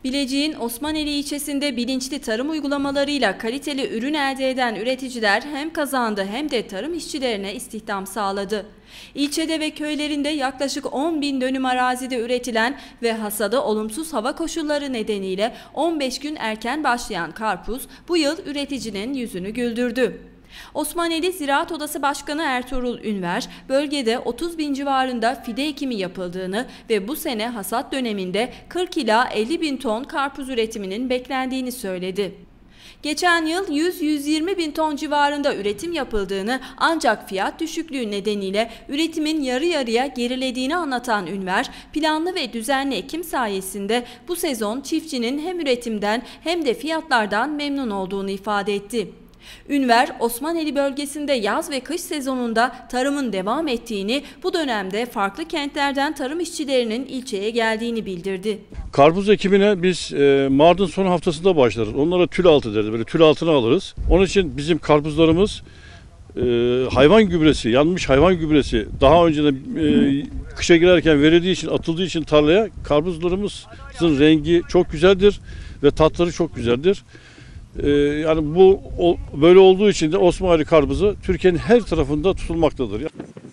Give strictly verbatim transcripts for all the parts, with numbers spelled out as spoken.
Bilecik'in Osmaneli ilçesinde bilinçli tarım uygulamalarıyla kaliteli ürün elde eden üreticiler hem kazandı hem de tarım işçilerine istihdam sağladı. İlçede ve köylerinde yaklaşık on bin dönüm arazide üretilen ve hasadı olumsuz hava koşulları nedeniyle on beş gün erken başlayan karpuz bu yıl üreticinin yüzünü güldürdü. Osmaneli Ziraat Odası Başkanı Ertuğrul Ünver, bölgede otuz bin civarında fide ekimi yapıldığını ve bu sene hasat döneminde kırk ila elli bin ton karpuz üretiminin beklendiğini söyledi. Geçen yıl yüz yüz yirmi bin ton civarında üretim yapıldığını ancak fiyat düşüklüğü nedeniyle üretimin yarı yarıya gerilediğini anlatan Ünver, planlı ve düzenli ekim sayesinde bu sezon çiftçinin hem üretimden hem de fiyatlardan memnun olduğunu ifade etti. Ünver, Osmaneli bölgesinde yaz ve kış sezonunda tarımın devam ettiğini, bu dönemde farklı kentlerden tarım işçilerinin ilçeye geldiğini bildirdi. Karpuz ekimine biz e, Mart'ın son haftasında başlarız. Onlara tül altı deriz. Böyle tül altına alırız. Onun için bizim karpuzlarımız e, hayvan gübresi, yanmış hayvan gübresi daha önceden e, kışa girerken verildiği için, atıldığı için tarlaya karpuzlarımızın rengi çok güzeldir ve tatları çok güzeldir. Ee, yani bu o, böyle olduğu için de Osmaneli karpuzu Türkiye'nin her tarafında tutulmaktadır.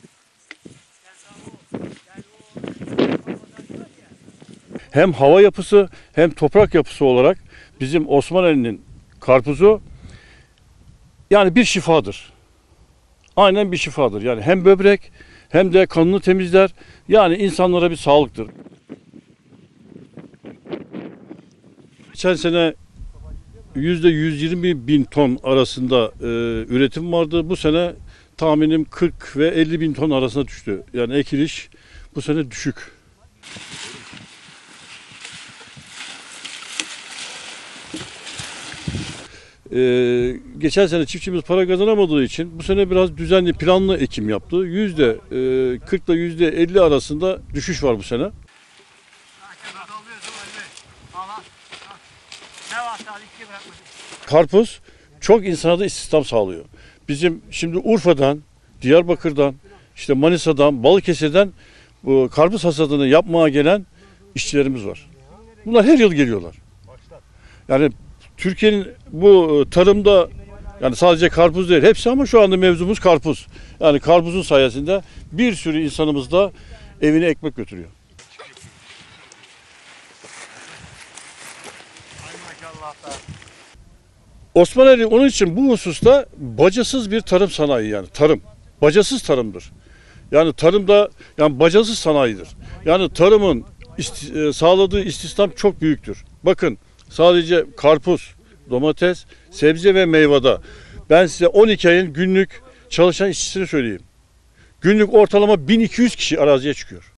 Hem hava yapısı hem toprak yapısı olarak bizim Osmaneli'nin karpuzu yani bir şifadır. Aynen bir şifadır. Yani hem böbrek hem de kanını temizler. Yani insanlara bir sağlıktır. Geçen sene yüzde yüz yirmi bin ton arasında e, üretim vardı. Bu sene tahminim kırk ve elli bin ton arasına düştü. Yani ekiliş bu sene düşük. Ee, geçen sene çiftçimiz para kazanamadığı için bu sene biraz düzenli planlı ekim yaptı. Yüzde kırk ile yüzde elli arasında düşüş var bu sene. Karpuz çok insana da istihdam sağlıyor. Bizim şimdi Urfa'dan, Diyarbakır'dan, işte Manisa'dan, Balıkesir'den bu karpuz hasadını yapmaya gelen işçilerimiz var. Bunlar her yıl geliyorlar. Yani Türkiye'nin bu tarımda yani sadece karpuz değil hepsi ama şu anda mevzumuz karpuz. Yani karpuzun sayesinde bir sürü insanımız da evine ekmek götürüyor. Osmaneli onun için bu hususta bacasız bir tarım sanayi yani tarım. Bacasız tarımdır. Yani tarımda yani bacasız sanayidir. Yani tarımın isti, sağladığı istihdam çok büyüktür. Bakın sadece karpuz, domates, sebze ve meyvede ben size on iki ayın günlük çalışan işçisini söyleyeyim. Günlük ortalama bin iki yüz kişi araziye çıkıyor.